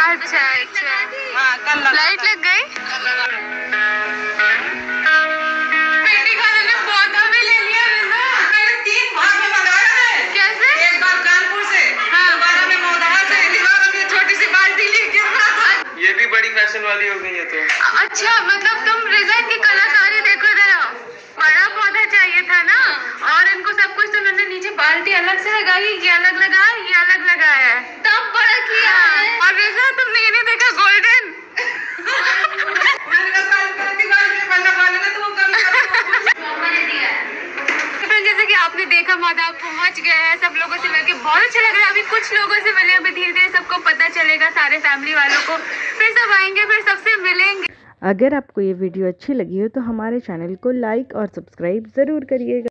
अच्छा अच्छा, हाँ लाइट लग गई। बेटी खाने ने पौधा भी ले लिया रिजा। मैंने 3 भाग में मंगाया है। कैसे? एक बार कानपुर से, हाँ। दोबारा में मोदहा से, दीवारों में छोटी सी बाल्टी लेके। ये भी बड़ी फैशन वाली हो गई है तो। अच्छा, मतलब तुम रिजा की कलाकारी देखो जरा, बड़ा पौधा चाहिए था ना, और इनको सब कुछ तो उन्होंने नीचे बाल्टी अलग से लगाई, ये अलग लगाया, ये अलग लगाया है, तब बड़ा किया है। और रिजा तुमने ये नहीं देखा गोल्डन? मैंने कहा साल का दीवार में बना वाले ना, तो वो कभी दिया है। जैसे कि आपने देखा मादा पहुंच गया है, सब लोगों से मिलके बहुत अच्छा लग रहा है। अभी कुछ लोगों से मिले, अभी धीरे धीरे सबको पता चलेगा, सारे फैमिली वालों को, फिर सब आएंगे, फिर सबसे मिलेंगे। अगर आपको ये वीडियो अच्छी लगी हो तो हमारे चैनल को लाइक और सब्सक्राइब ज़रूर करिएगा।